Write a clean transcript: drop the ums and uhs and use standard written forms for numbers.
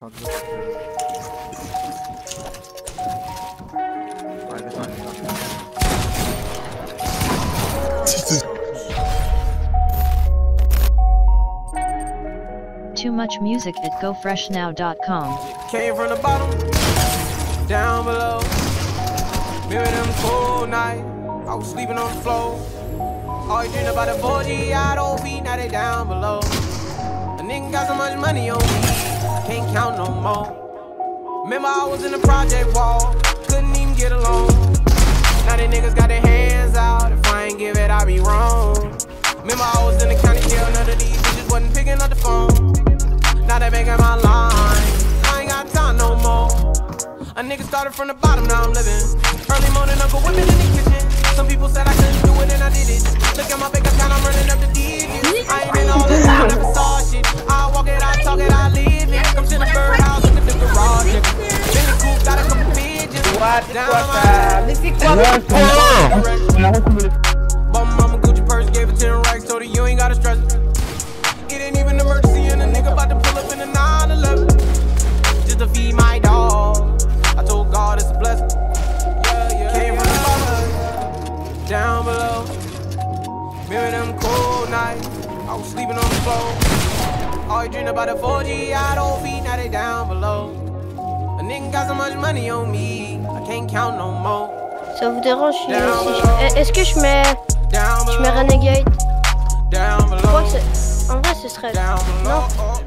Too much music at gofreshnow.com. Came from the bottom, down below. Remember them cold nights, I was sleeping on the floor. Always dreamed about the 4G, I don't be, now they down below. A nigga got so much money on me, I can't count no more. Remember I was in the project wall, couldn't even get along. Now they niggas got their hands out, if I ain't give it, I be wrong. Remember I was in the county jail, none of these bitches wasn't picking up the phone. Now they making my line, I ain't got time no more. A nigga started from the bottom, now I'm living. Early morning, Uncle whipping in the kitchen. Some people said I couldn't do it and I did it. Look at my bank account, I'm running up the digits. I ain't in all this, I never saw shit. I walk it, I talk it, I live it. Come to the birdhouse, look at the garage. Billy Coop got a couple pigeons. Bum mama Gucci purse, gave her 10 racks, told her you ain't gotta stress it. It ain't even an emergency and a nigga about to pull up in a 911. Just to feed my dog. I told God it's a blessing. Came from the bottom, down below. Remember them cold nights, I was sleeping on the floor. Always dreamed about the 4G, I don't be, now they down below. A nigga got so much money on me, I can't count no more. Ça vous dérange si est-ce que je mets Renegade? Je crois que en vrai ce serait non.